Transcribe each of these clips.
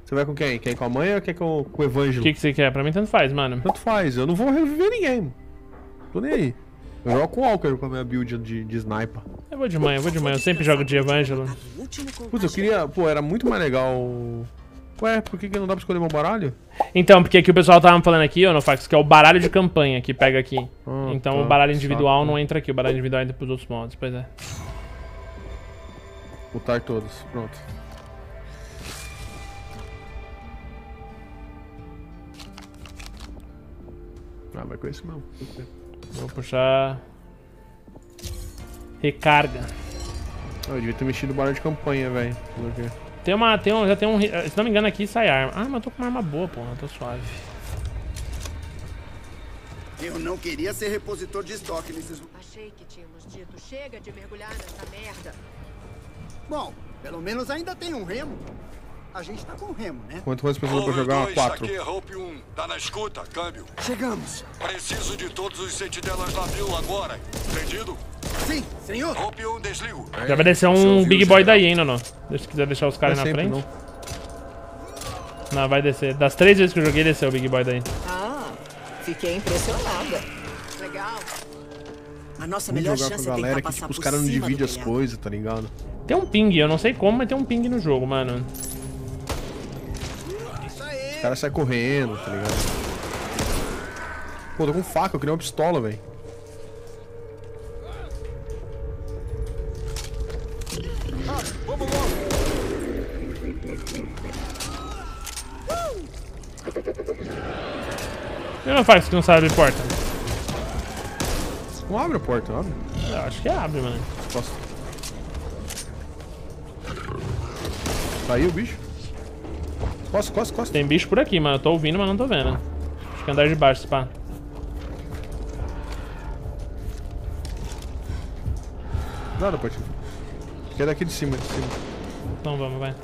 Você vai com quem? Quer ir com a mãe ou quer com o Evângelo? O que você quer? Pra mim tanto faz, mano. Tanto faz, eu não vou reviver ninguém, mano. Tô nem aí. Eu jogo com o Walker com a minha build de sniper. Eu vou de manhã, eu sempre jogo de Evângelo. Putz, eu queria... Pô, era muito mais legal... Ué, por que não dá pra escolher meu baralho? Então, porque aqui o pessoal tava falando aqui, ô Nofax, que é o baralho de campanha que pega aqui. Então tá, o baralho individual saco. não entra aqui, o baralho individual entra pros outros modos, pois é. Botar todos, pronto. Ah, vai com esse mesmo. Vou puxar... Recarga. Eu devia ter mexido no baralho de campanha, velho. Já tem um... Se não me engano aqui sai arma. Ah, mas eu tô com uma arma boa, pô. Eu tô suave. Eu não queria ser repositor de estoque nesses... Achei que tínhamos dito chega de mergulhar nessa merda. Bom, pelo menos ainda tem um remo. A gente tá com remo, né? Quantas pessoas pra jogar? 4. Aqui é Hope 1. Tá na escuta, câmbio. Chegamos. Preciso de todos os sentinelas navio agora. Entendido? Sim, senhor. Hope 1, desligo. Já vai descer um Big Boy daí, hein, Nono? Se quiser deixar os caras na frente. Não, vai descer. Das 3 vezes que eu joguei, desceu o Big Boy daí. Ah, fiquei impressionada. Legal. A nossa Vamos melhor jogar com chance a é galera tentar que passar tipo, os por caras não cima do dividem as telhado. coisas, tá ligado? Tem um ping, eu não sei como, mas tem um ping no jogo, mano. Os caras saem correndo, tá ligado? Pô, tô com faca, eu queria uma pistola, velho. Vamos logo. Eu não faço que não sabe abrir porta. Não abre a porta, não abre. Eu acho que abre, mano. Posso. Saiu o bicho? Costa. Tem bicho por aqui, mano. Eu tô ouvindo, mas não tô vendo. Acho que é andar de baixo, esse pá. Nada, pode. Que é daqui de cima, Então vamos, vai.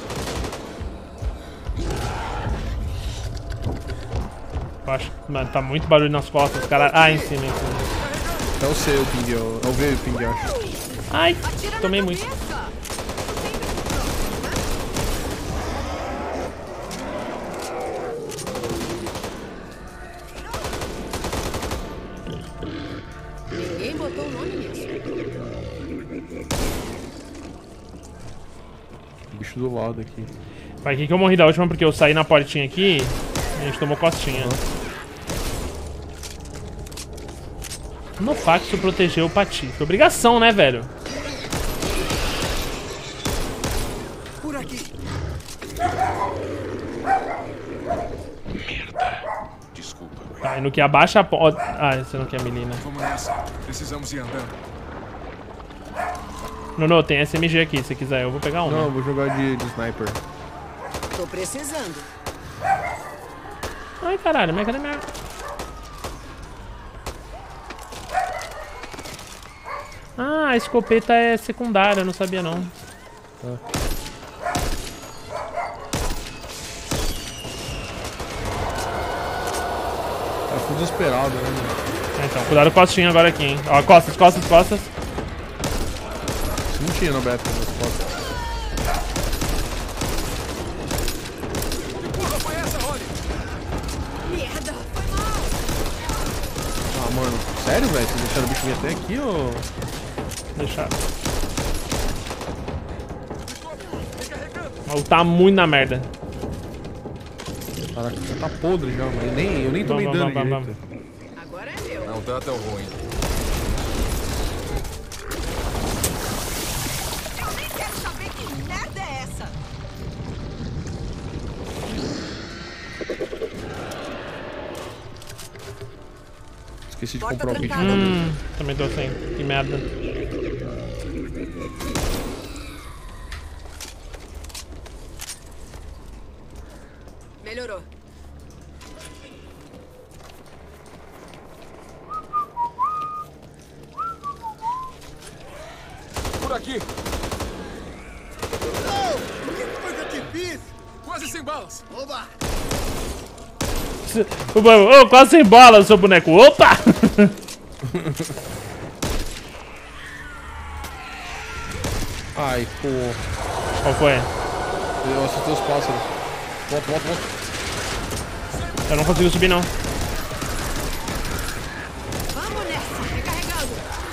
Eu acho, mano, tá muito barulho nas costas, os caras. Ah, em cima. É o seu ping, é o V ping, eu acho. Ai, tomei muito. Ninguém botou o nome nisso. Bicho do lado aqui. Vai aqui que eu morri da última porque eu saí na portinha aqui e a gente tomou costinha. No Faxo protegeu o Patife. Obrigação, né, velho? Por aqui. Desculpa. Tá, e no que abaixa a porta. Ah, você não quer menina. Vamos nessa. Precisamos ir andando. Nono, tem SMG aqui, se quiser. Eu vou pegar um. Não, eu vou jogar de sniper. Tô precisando. Ai, caralho, mas cadê minha... Ah, a escopeta é secundária, eu não sabia não. Tá full desesperado, né, mano? Então, cuidado com o costinho agora aqui, hein. Ó, costas. Isso não tinha no beta nas costas. Merda, foi mal. Ah, mano, sério, velho? Vocês deixaram o bicho vir até aqui, ou... Deixar. Mas tá muito na merda. Caraca, já tá podre já, mano. Eu nem tomei dano direito. Agora é meu. Não tá tão ruim. Eu nem quero saber que merda é essa. Esqueci de Porta comprar o kit. trancada. Também tô sem. Que merda. Melhorou. Por aqui. Oh, o que foi que eu te fiz? Quase sem balas. Oba! Ô, quase sem bala, seu boneco. Opa! Ai, pô. Qual foi? Eu acertei os pássaros. Volta. Eu não consigo subir, não. Vamos nessa, recarregando.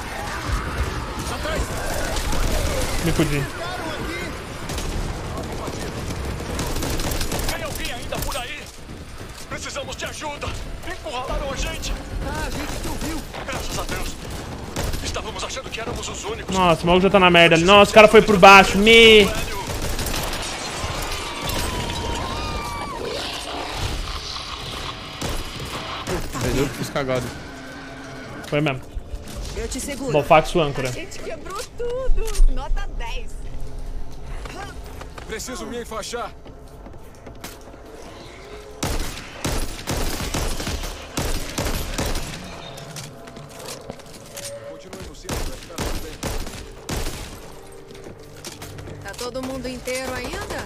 Me fudi. Tem alguém ainda por aí? Precisamos de ajuda. Encurralaram a gente. Ah, a gente te ouviu. Graças a Deus. Estávamos achando que éramos os únicos. Nossa, o maluco já tá na merda ali. Nossa, o cara foi por baixo. Me. Velho. Eu fiz cagado. Foi mesmo. Eu te seguro. Bofax âncora. A gente quebrou tudo. Nota 10. Preciso me enfaixar. Continue no centro, vai ficar tudo bem. Tá todo mundo inteiro ainda?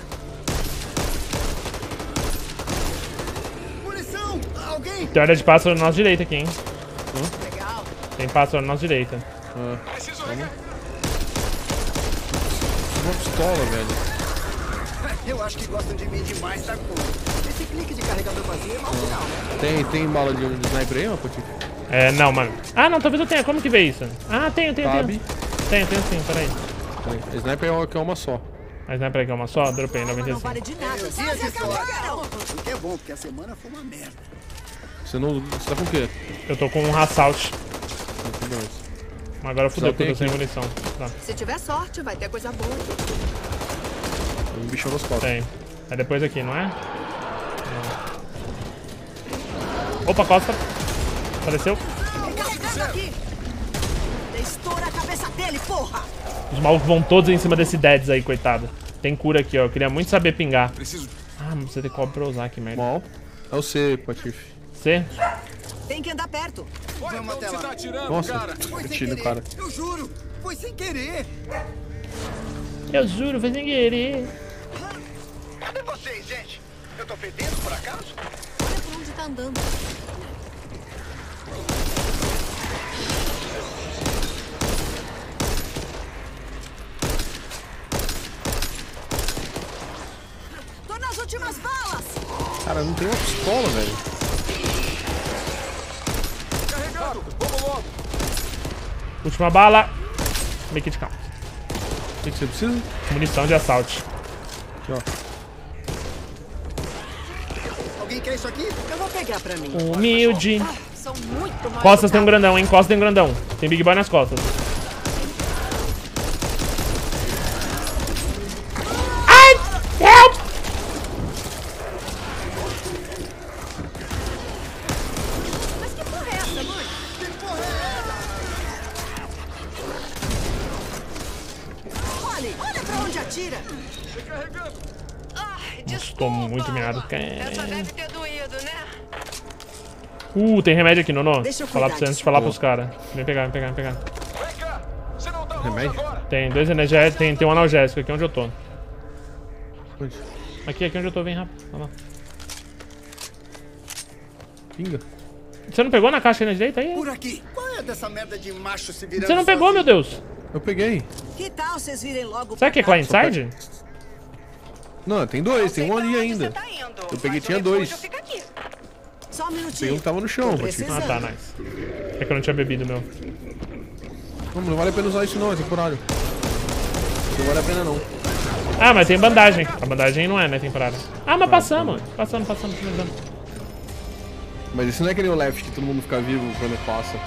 Munição! Alguém! Tem hora de pássaro na nossa direita aqui, hein? Legal. Tem pássaro na nossa direita. Preciso recarregar. Uma pistola, velho. Eu acho que gostam de mim demais da conta. Esse clique de carregador vazio é mal final, né? Tem bala de sniper aí, ó, Patife? É, não, mano. Ah, não, talvez eu tenha. Como que vê isso? Ah, tenho. Sabe? Tenho sim, peraí. Sniper é uma só. A sniper aqui é uma só? Dropei, Não 95. vale de nada. Eu vi essa história. O que é bom, porque a semana foi uma merda. Você tá com o quê? Eu tô com um Assault. Tem dois. Agora fudeu, Só tem porque eu tô sem aqui. munição. Tá, Se tiver sorte, vai ter coisa boa. Tem um bichão nas costas. tem. É depois aqui, não é? Não. Opa, Costa. Apareceu. Recarregando aqui. Estoura a cabeça dele, porra! Os malucos vão todos em cima desse Deads aí, coitado. Tem cura aqui, ó. Eu queria muito saber pingar. Preciso. Ah, mas você tem cobre pra usar, que merda. Mal. É o C, Patife. C? Tem que andar perto. Olha Vamos onde até você lá. tá atirando, Nossa, cara. Foi sem bati no querer. cara. Eu juro. Foi sem querer. Eu juro, foi sem querer. Cadê vocês, gente? Eu tô fedendo por acaso? Olha por onde tá andando. Tô nas últimas balas! Cara, não tem uma pistola, velho. Carregando. Vamos logo. Última bala. Make it count. O que você precisa? Munição de assalto. Aqui, ó. Alguém quer isso aqui? Eu vou pegar pra mim. Humilde. São muito mais. Costas tem um grandão, hein? Costas tem um grandão. Tem Big Boy nas costas. Ai! Help! Mas que porra é essa, mãe? Olha pra onde atira. Ai, desculpa. Tô muito miado. Essa deve ter doído, né? Tem remédio aqui, Nono. Deixa eu Falar pra cuidar você antes de disso. falar pros caras. Vem pegar. Vem cá. Você não tá longe Remédio? agora. Tem 2 energéticos, tem um analgésico aqui onde eu tô. Onde? Aqui onde eu tô, vem rápido. Olha lá. Pinga. Você não pegou na caixa aí na direita aí? Por aqui. Qual é dessa merda de macho se virando? Você não pegou, meu sozinho? Deus. Eu peguei. Que tal vocês virem logo Será que é pra cá? Client Side? Não, tem dois, tem um ali ainda. Eu peguei, tinha dois. Só um Tem um minutinho. que tava no chão, Tô Patife. Ah, tá, nice. É que eu não tinha bebido, meu. Não vale a pena usar isso não, é temporário. Não vale a pena não. Ah, mas tem bandagem. A bandagem não é, né, temporária. Ah, mas passamos. Passamos, finalizando. Mas esse não é que nem o left que todo mundo fica vivo quando passa.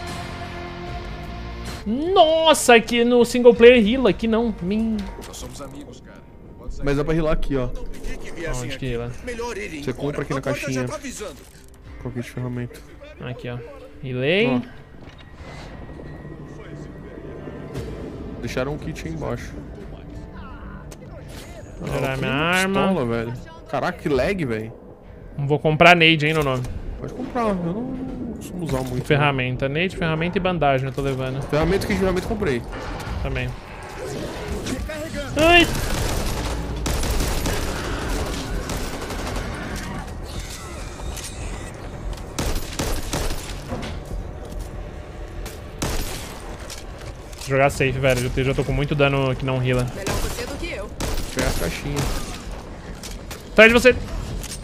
Nossa, aqui no single player heala, aqui não. Nós somos amigos, cara. Pode sair. Mas dá pra healar aqui, ó. Onde que heala? Melhor irem Você compra aqui na caixinha. avisando. Qualquer de ferramenta. Aqui, ó. Healei. Deixaram um kit aí embaixo. Melhorar minha Tem arma. pistola, velho. Caraca, que lag, velho. Vou comprar nade, hein, no nome. Pode comprar, eu não costumo usar muito. Ferramenta. Nade, ferramenta e bandagem eu tô levando. Ferramenta que geralmente comprei. Também. Ai! Vou jogar safe, velho. Eu já tô com muito dano que não heala. Melhor você do que eu. Vou pegar as caixinhas. Atrás de você!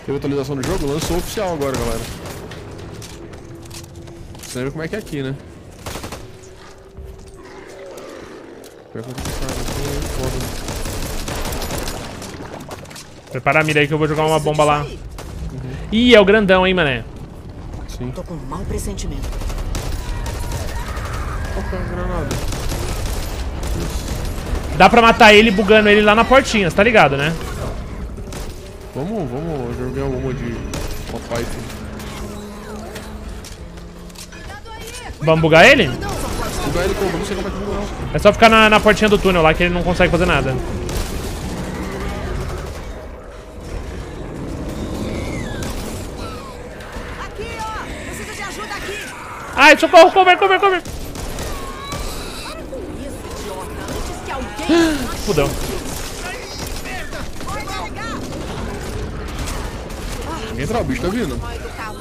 Teve atualização do jogo? Lançou oficial agora, galera. Você vê como é que é aqui, né? Prepara a mira aí que eu vou jogar uma bomba lá. Ih, é o grandão, hein, mané. Sim. Tô com um mau pressentimento. Qual que é a granada? Dá pra matar ele bugando ele lá na portinha, você tá ligado, né? Vamos jogar uma de Popeye. Vamos bugar ele? Bugar ele como? Não sei como é que buga, não. É só ficar na portinha do túnel lá que ele não consegue fazer nada. Aqui, ó! Preciso de ajuda aqui! Ai, socorro, cover. Para com isso, idiota! Antes que alguém... Fudeu. Vai carregar! Entra, o bicho tá vindo. Mal educado.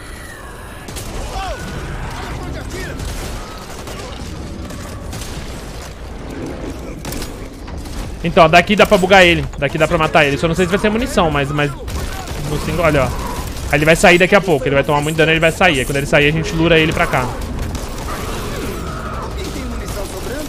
Então, daqui dá pra bugar ele. Daqui dá pra matar ele. Só não sei se vai ser munição, mas no single, olha, ó. Aí ele vai sair daqui a pouco. Ele vai tomar muito dano e ele vai sair. Aí quando ele sair, a gente lura ele pra cá. Quem tem munição sobrando?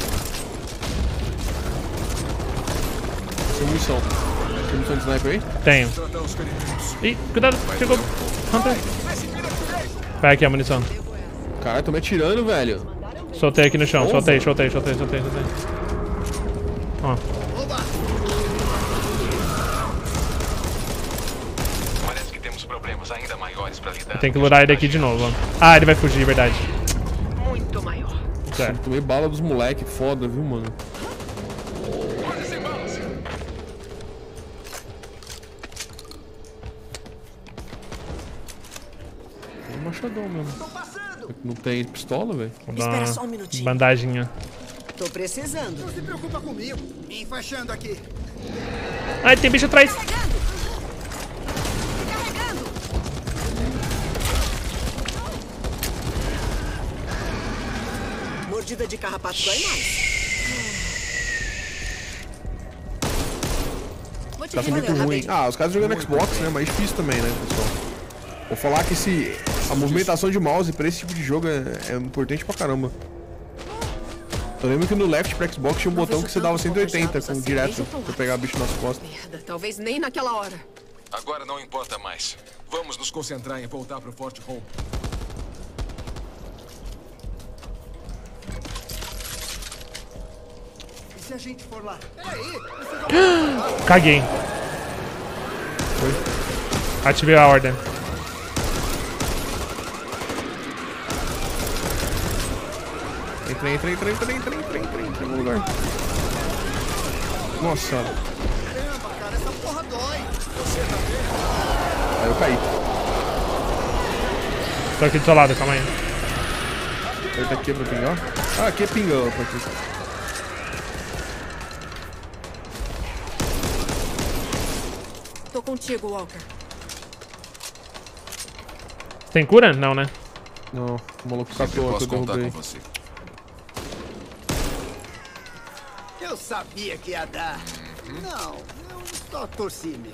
Tem munição. Tem munição de sniper aí? Tenho. Tratar os ferimentos. Ih, cuidado. Chegou. Hunter. Pega aqui a munição. Caralho, tô me atirando, velho. Soltei aqui no chão. Soltei. Ó. Parece que temos problemas ainda maiores pra lidar. Tem que lurar ele aqui de novo, ó. Ah, ele vai fugir, verdade. Muito maior. Certo. Tomei bala dos moleque, foda, viu, mano? Tem um machadão mesmo. Não tem pistola, velho? Vou dar Espera uma só um minutinho. bandaginha. Tô precisando. Não se preocupa comigo. Me enfaixando aqui. Ai, tem bicho atrás. Carregando! Carregando! Mordida de carrapato dói mais. Vou te Tá sendo muito revelar, ruim. bem. Ah, os caras jogando Xbox, né? Mas difícil também, né, pessoal? Vou falar que a movimentação de mouse pra esse tipo de jogo é importante pra caramba. Eu lembro que no left pra Xbox tinha um botão que você dava 180 com direto pra pegar bicho nas costas. Merda, talvez nem naquela hora. Agora não importa mais. Vamos nos concentrar em voltar pro Fort Home. E se a gente for lá? Caguei. Ativei a ordem. Entra no lugar. Nossa. Caramba, cara, essa porra dói. Aí eu caí. Tô aqui do seu lado, calma aí. Aperta aqui pra pingar. Ah, aqui é pingão. Aqui. Tô contigo, Walker. Tem cura? Não, né? Não, o maluco Sempre catou que posso eu contar derrubei. com você. Eu sabia que ia dar. Não, eu só torci mesmo.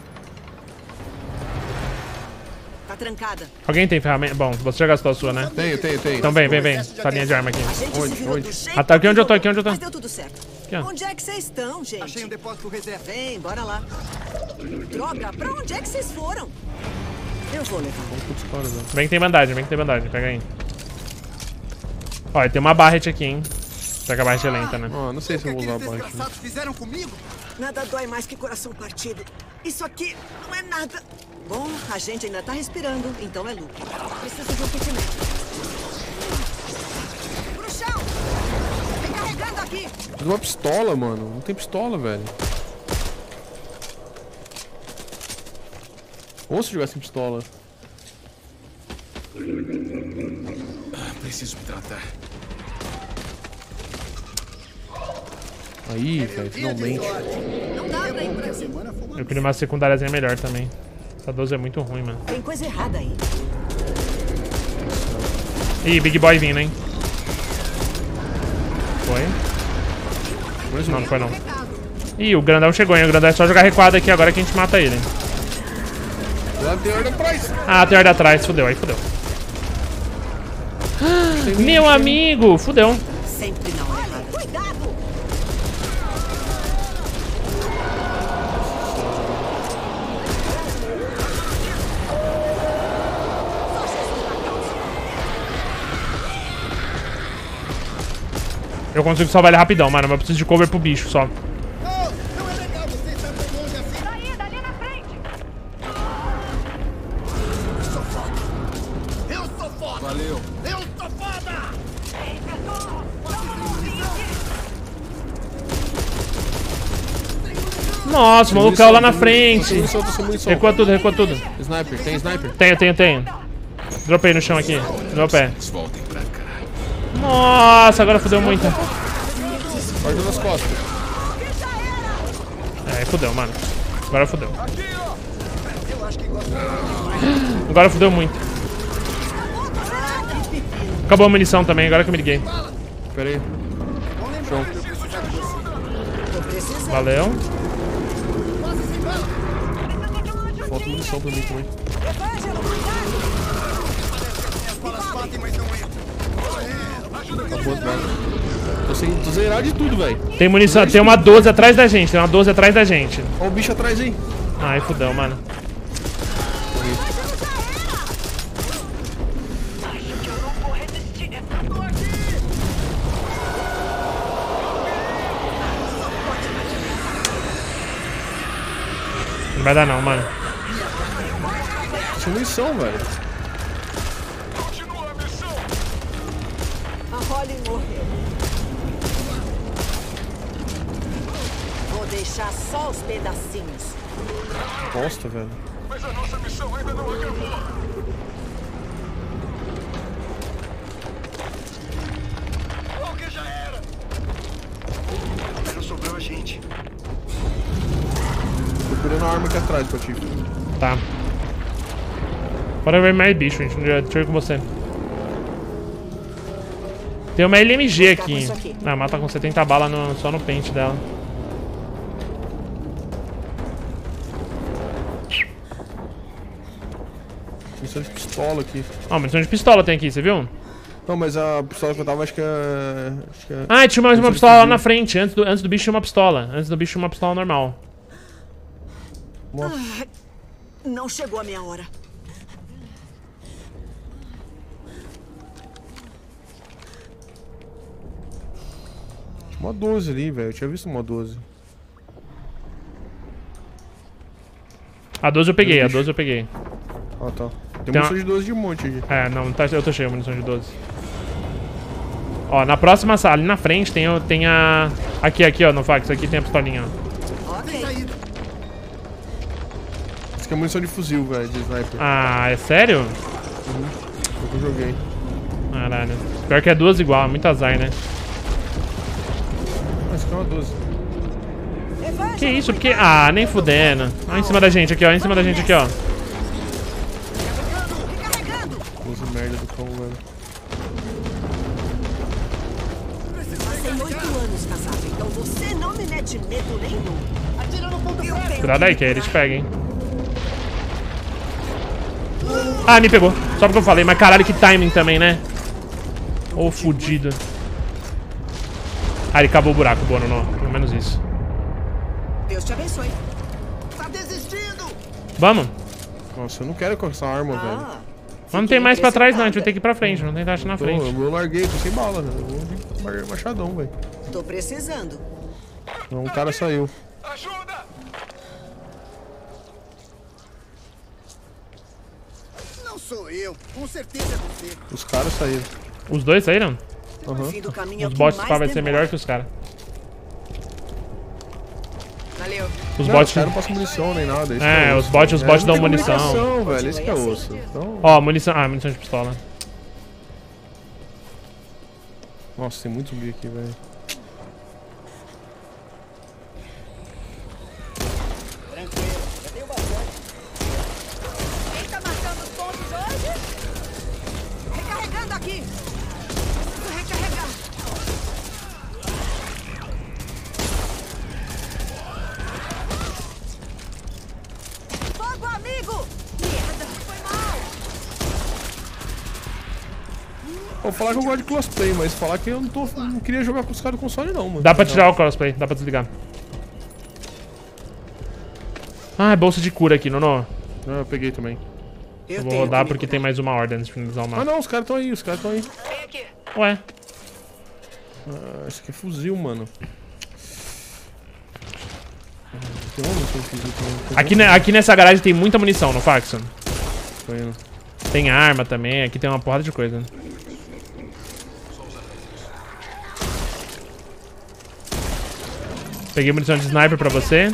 Tá trancada. Alguém tem ferramenta? Bom, você já gastou a sua, né? Tenho. Então vem. Essa linha de arma aqui. A gente Onde? se virou Onde? do jeito Ah, tá aqui onde eu tô, que aqui. Mas deu tudo certo. Aqui, ó. Onde é que vocês estão, gente? Achei um depósito reserva. Vem, bora lá. Droga, pra onde é que vocês foram? Eu vou levar. Vem que tem bandagem, pega aí. Ó, tem uma barret aqui, hein? Será que a barret é lenta, né? Ah, não sei se eu vou usar a Aqueles barra. desgraçados fizeram comigo? Nada dói mais que coração partido. Isso aqui não é nada. Bom, a gente ainda tá respirando, então é lucro. Preciso de um kit médico. Pro chão! Recarregando aqui! Mas uma pistola, mano. Não tem pistola, velho. Ou se jogar sem pistola. Preciso me tratar. Aí, velho, finalmente. Não dá pra ir por aqui. Eu queria uma secundáriazinha melhor também. Essa 12 é muito ruim, mano. Tem coisa errada aí. Ih, Big Boy vindo, hein? Foi? Mais Não, um. não foi não. Ih, o grandão chegou, hein? O grandão é só jogar recuado aqui agora que a gente mata ele. Lá tem ordem atrás. Ah, tem ordem atrás. Fudeu, aí fudeu. Meu amigo, fudeu. Sempre na hora errada. Cuidado! Eu consigo salvar ele rapidão, mano. Mas eu preciso de cover pro bicho só. Não é legal você estar tão longe assim. Dali na frente. Eu sou foda. Valeu. Eu sou foda. Ei, pessoal. Vamos Nossa, o maluco caiu lá na frente. Munição, tô sem munição. Recua tudo, recua tudo. Sniper, tem sniper? Tenho. Dropei no chão aqui. Dropei. Voltem pra cá. Nossa, agora fudeu muito. Guarda nas costas. É, fudeu, mano. Agora fudeu. Eu acho que gosto Agora fudeu muito. Acabou a munição também, agora que eu me liguei. Pera aí. Show. Valeu. Falta munição pra mim também. as balas batem, mas não entram. Acabou as balas. Tô zerado de tudo, velho. Tem munição, tem uma 12 atrás da gente. Tem uma 12 atrás da gente. Olha o bicho atrás aí. Ai, fudeu, mano. Não vai dar não, mano. Tinha munição, velho. Continua a missão. A Holly morreu. Vou deixar só os pedacinhos. Bosta, velho. Mas a nossa missão ainda não acabou. O que já era? Não sobrou a gente. Procurando a arma aqui atrás, Patife. Tá. Bora ver mais bicho, gente. Deixa eu ir com você. Tem uma LMG aqui. Ah, mata com 70 balas só no pente dela. Munição de pistola aqui. Ó, munição de pistola tem aqui, você viu? Não, mas a pistola que eu tava, acho que é... Ah, tinha uma pistola lá na frente. Antes do bicho tinha uma pistola. Antes do bicho tinha uma pistola normal. Não chegou a minha hora. Uma 12 ali, velho. Eu tinha visto uma 12. A 12 eu peguei, a 12 eu peguei. Ah, tá. Tem Tem munição de 12 de monte aqui. É, não, tá, eu tô cheio, munição de 12. Ó, na próxima sala, ali na frente, tem a... Aqui, ó, no fax, aqui tem a pistolinha, ó. Ok. Saída. Isso aqui é munição de fuzil, velho, de sniper. Ah, é sério? Foi que eu joguei. Caralho. Pior que é duas igual, é muito azar, né? Ah, isso aqui é uma 12. Que isso? Porque... Ah, nem fudendo. Ó, em cima da gente aqui, ó. Em cima da gente aqui, ó. 12 merda do cão, velho. Passei 8 anos casado, então você não me mete medo nenhum. Atira no ponto Eu fraco. tenho Cuidado aí, que aí eles pegam, hein. Ah, me pegou. Só porque eu falei, mas caralho, que timing também, né? Ô, fudido. Ah, ele acabou o buraco, Bono, não. Pelo menos isso. Deus te abençoe. Tá desistindo. Vamos. Nossa, eu não quero com essa arma, velho. Mas não tem mais pra trás, não. A gente vai ter que ir pra frente. Não tem taxa na frente. Eu larguei, tô sem bala, velho. Eu vou de machadão, velho. Tô precisando. Não, o cara saiu. Ajuda! Não sou eu. Com certeza é você. Os caras saíram. Os dois saíram? O fim do caminho é o Os que bots mais pá, vai ser demora. melhor que os caras. Valeu. Os Não, bots... os caras não passam munição nem nada. Isso É, que os osso. bots Não dão tem munição. comunicação, velho. Esse que é osso. Então... Ó, munição... Ah, munição de pistola. Nossa, tem muito zumbi aqui, velho. Quem tá marcando os pontos hoje? Recarregando aqui. Preciso recarregar. Fogo, amigo! Me Vou falar que eu gosto de crossplay, mas falar que eu não queria jogar com os caras do console não, mano. Dá pra tirar o crossplay, dá pra desligar. Ah, é bolsa de cura aqui, Nono. Ah, eu peguei também. Eu vou rodar porque tem mais uma ordem antes de finalizar o Ah mapa. não, os caras estão aí, Vem aqui. Ué, Ah, esse aqui é fuzil, mano. Tem uma munição de fuzil também. aqui nessa garagem tem muita munição, no Faxon. Tô indo. Tem arma também, aqui tem uma porrada de coisa. Peguei munição de sniper pra você.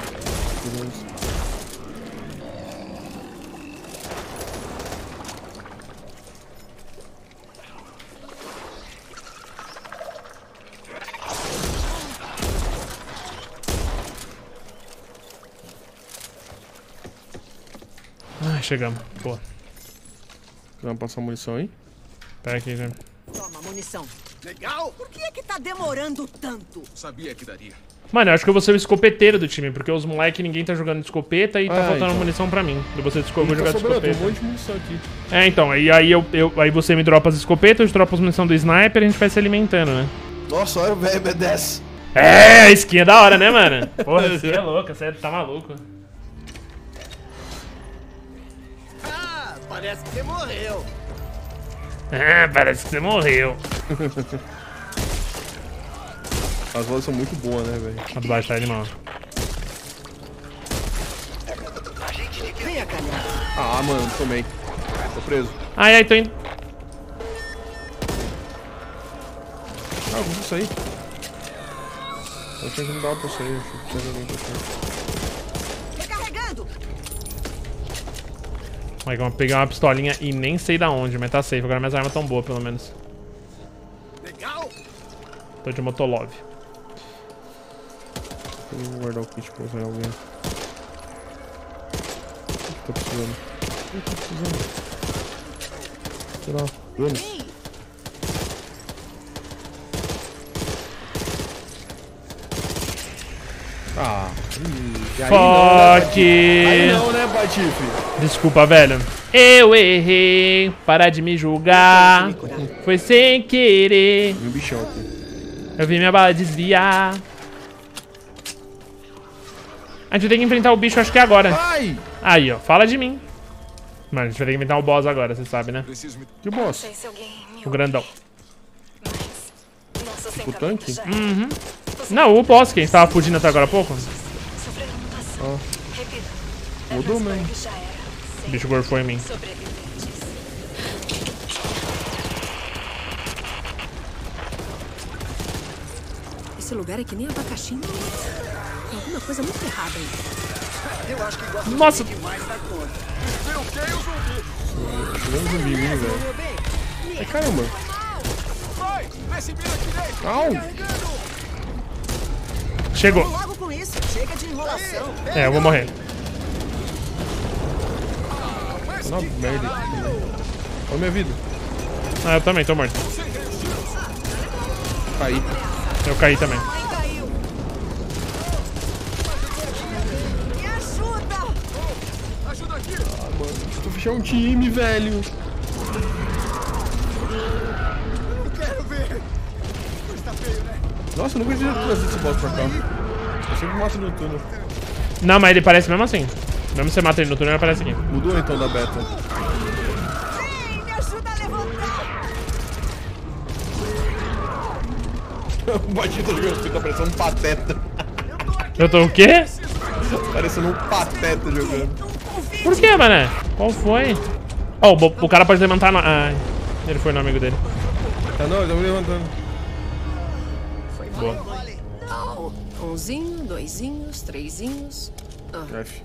Ai, chegamos. Boa. Vamos passar munição aí? Pega aqui, velho. Toma, munição. Legal! Por que é que tá demorando tanto? Sabia que daria. Mano, eu acho que eu vou ser o escopeteiro do time, porque os moleques ninguém tá jogando de escopeta e tá faltando então. munição pra mim. Eu vou ser de escopeta, vou jogar de sobrando, tem escopeta. um monte de munição aqui. É, então, aí aí você me dropa as escopetas, eu te dropo as munição do sniper e a gente vai se alimentando, né? Nossa, olha o velho B10. É, a skin é da hora, né, mano? Porra, a skin é louca, sério, tá maluco. Ah, parece que você morreu. Ah, parece que você morreu. As vozes são muito boas, né, velho? Vou baixar ele, mano. Venha, calhar. Ah, mano, tomei. Tô preso. Ai, tô indo. Ah, eu vou sair. Eu tinha que não dar pra sair, achei que tinha alguém pra sair. Recarregando. Vai, vamos pegar uma pistolinha e nem sei da onde, mas tá safe. Agora minhas armas tão boas, pelo menos. Legal! Tô de Motolov. Eu vou guardar o kit pra usar em alguém. Tô precisando. Tô precisando. Sei lá, vamos. Ah, e aí Fuck! Aí não, né, Patife? Desculpa, velho. Eu errei. Para de me julgar. Foi sem querer. E um bichão aqui. Eu vi minha bala desviar. A gente tem que enfrentar o bicho, acho que é agora. Ai! Aí, ó. Fala de mim. Mano, a gente vai ter que enfrentar o boss agora, você sabe, né? Preciso me... Que boss? Sei se alguém me O grandão. Nosso O tanque? já Não, o boss, quem estava fugindo até agora há pouco. sofreu mutação. Repita. Mudou mesmo. Já era. O bicho gorfou em mim. Sobreviventes. Esse lugar é que nem abacaxi. Tem alguma coisa muito errada aí. Eu acho que gosta Nossa. demais da conta. Tirando zumbi, velho. Meu bem, Ai, caramba. Vai! Desce bem à direita! Au! Chegou. logo com isso. Chega de enrolação. É, eu vou morrer. Não, merda. Olha minha vida. Ah, eu também, tô morto. Caí. Eu caí também. Mãe caiu. Me ajuda. Ajuda aqui! Ah, mano. Tô fechando um time, velho. Não quero ver. Está feio, né? Nossa, eu nunca tinha trazido esse boss pra cá. Eu sempre mato no túnel. Não, mas ele parece mesmo assim. Mesmo você mata ele no túnel, ele aparece aqui. Mudou então da beta. Ei, me ajuda a levantar. O Batista jogando, tá parecendo um pateta. Eu tô o quê? Parecendo um pateta jogando. Por quê, mané? Qual foi? Ó, o cara pode levantar... Ah, ele foi no amigo dele. Ah não, ele tá me levantando. Boa. Não. Umzinho, doisinhos, trezinhos. F.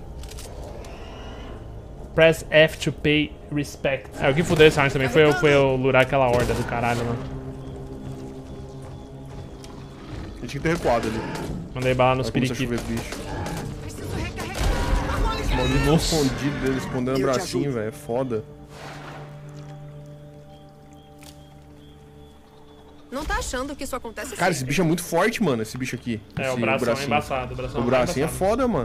Press F to pay respect. É, o que fudeu esse round também foi eu lurar aquela horda do caralho, mano. Ele tinha que ter recuado ali. Mandei bala nos Vai começar a periquitos. chover bicho. Esse maldito escondido dele, escondendo o bracinho, velho. É foda. Não tá achando que isso acontece Cara, esse bicho é muito forte, mano. Esse bicho aqui. É, Esse o bração é embaçado. O bracinho é foda, mano.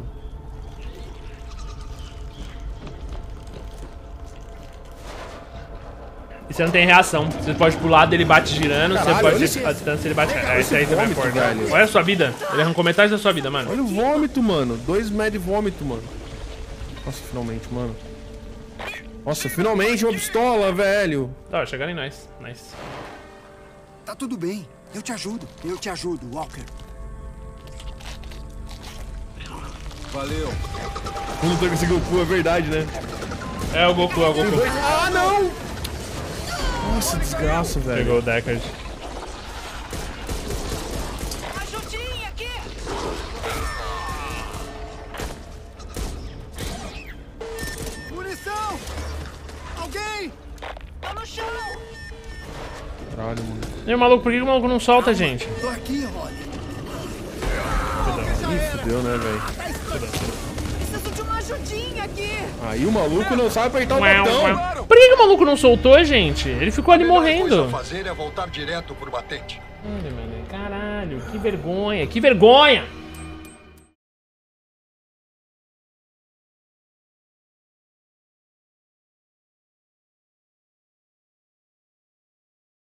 Você não tem reação. Você pode ir pro lado, ele bate girando. Caralho, você pode olha ir esse- a distância, ele bate. Esse aí você vai vômito, acordar. velho. Olha a sua vida. Ele arrancou metade da sua vida, mano. Olha o vômito, mano. 2 mad vômito, mano. Nossa, finalmente, mano. Nossa, finalmente uma pistola, velho. Tá, chegaram em nós. Nice. Tá tudo bem. Eu te ajudo, Walker. Valeu. Eu não tô com esse Goku, é verdade, né? É o Goku, é o Goku. Ah, não! Nossa, desgraça, velho. Pegou o Deckard. Ajudinha aqui! Munição! Alguém! Tô no chão! Caralho, mano. E o maluco, por que o maluco não solta, gente? Tô aqui, Rolly. Ih, fudeu, né, velho? Preciso de uma ajudinha aqui! Aí o maluco não sabe apertar o Uau, botão. uau. Por que o maluco não soltou, gente? Ele ficou ali morrendo. A fazer é voltar direto pro batente. Olha, mano, caralho, que vergonha, que vergonha!